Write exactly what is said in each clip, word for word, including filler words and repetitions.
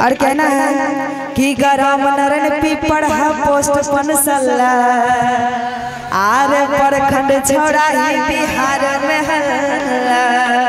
और कहना है कि गरम नरन पीपड़ पोस्ट पनसल्ला आरे परखंड छोड़ा ही बिहार में हल्ला।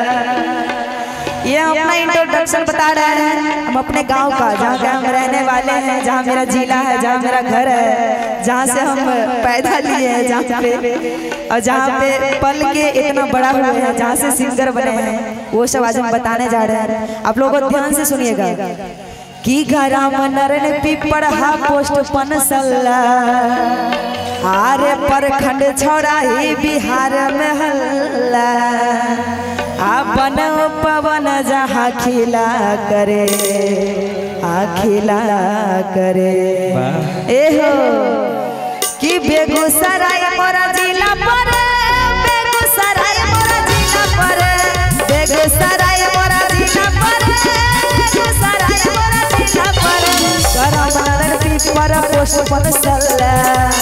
ये अपना इंट्रोडक्शन बता रहे हैं हम अपने गांव का, जहाँ के हम रहने वाले हैं, जहाँ मेरा जिला है, जहाँ मेरा घर है, जहाँ से हम पैदा लिए हैं, जहाँ पे और जहाँ पे पल के इतना बड़ा हुए हैं, जहाँ से सिंगर बने हैं, वो सब आज हम बताने जा रहे हैं। आप लोगों को ध्यान से सुनिएगा कि गरम नरन पीपड़ पोस्ट पनसल्ला आरे परखंड छोड़ा ही बिहार में हल्ला। आ बन पवन जहाँ खिला करे आ खिला करे ए हो कि बेगूसराय मोरा जिला पर, बेगूसराय मोरा जिला पर, बेगूसराय मोरा जिला पर, बेगूसराय मोरा जिला पर। गरम नरन पीपड़ पोस्ट पनसल्ला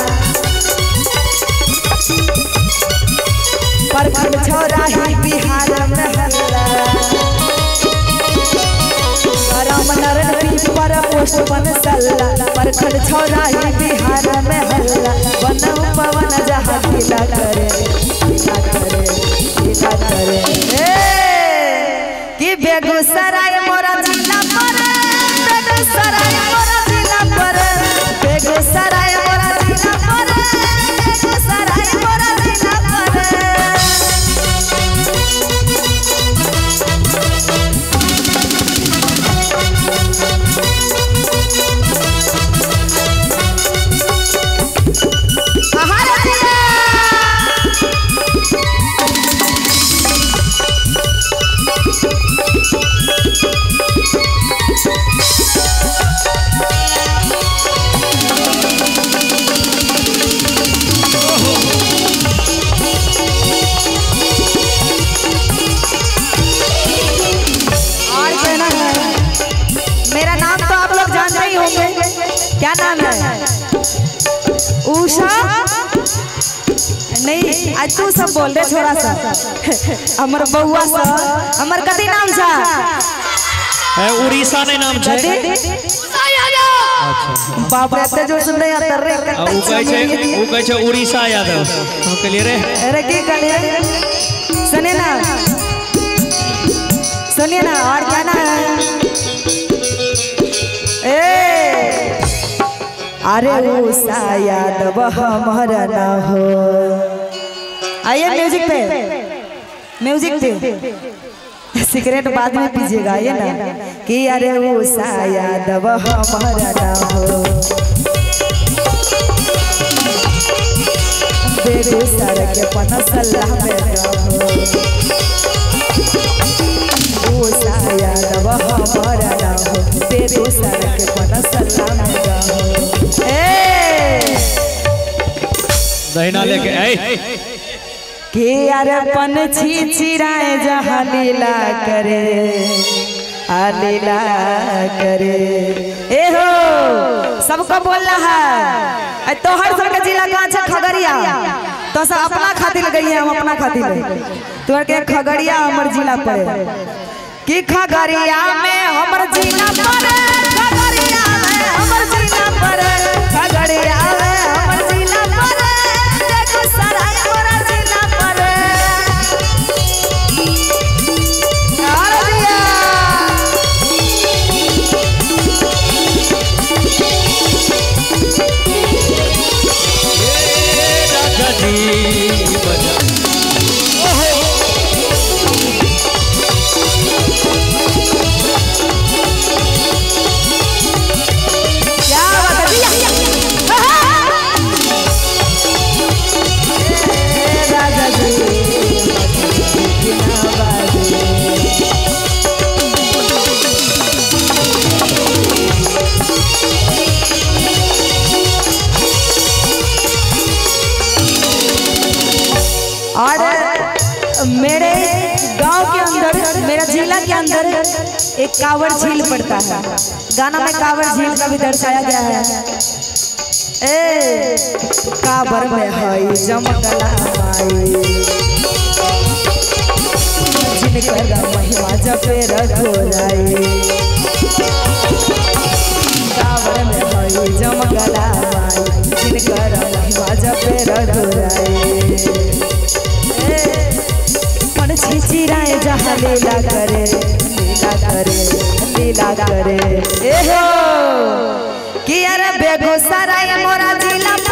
परखंड छोड़ा ही बिहार में हल्ला। गरम नरन पीपड़ पोस्ट पनसल्ला परखंड छोड़ा ही बिहार में हल्ला। बन पवन जहाँ खिला करे खिला करे खिला करे कि बेगूसराय मोरा जिला पर, बेगूसराय मोरा जिला पर, बेगूसराय मोरा जिला पर, बेगूसराय मोरा जिला पर। क्या नाम है? उषा नहीं, आज तू सब बोल दे थोड़ा सा। हमर बउआ सा हमर कथी नाम छा? उड़ीसा ने नाम छे। बाप रे ते जो सुन रहे हैं तर रे उ कहै छै उ कहै छै उड़ीसा यादव हम कहलिए रे अरे की कहलिए सुने ना सुनिए ना। और क्या ना ए अरे उषा यादव हमारा ना हो। आइए म्यूजिक पे, म्यूजिक पे सिगरेट बाद में पीजिएगा। आइए ना कि अरे उषा यादव हमारा ना हो। बेगूसराय के पनसल्ला में रहो। उषा यादव हमारा ना हो। बेगूसराय के पनसल्ला में रहो। दहिना लेके आई कि अरे पंछी चिराए जहाँ लीला करे आ लीला करे ए हो सबको बोल रहा है। तो हर सबके जिला कहाँ छे? खगड़िया। तो सब अपना खातिर गई है, हम अपना खातिर तो के खगड़िया हमर जिला पर कि खगड़िया में हमर जिला पर, खगड़िया में हमर जिला पर, खगड़िया में हमर जिला पर, बेगूसराय मोरा जिला पर। और मेरे गांव के अंदर, मेरा जिला के अंदर एक कांवर झील पड़ता है। गाना में कांवर झील का भी दर्शाया गया है। ए कांवर में है जमगला माई, जिनकर महिमा जपे रघुराई। कावर में हई जमगला माई जिनकर महिमा जपे रघुराई मन छिचिराए जहाँ लीला करे लीला करे लीला करे ए हो कि अरे बेगूसराय मोरा जिला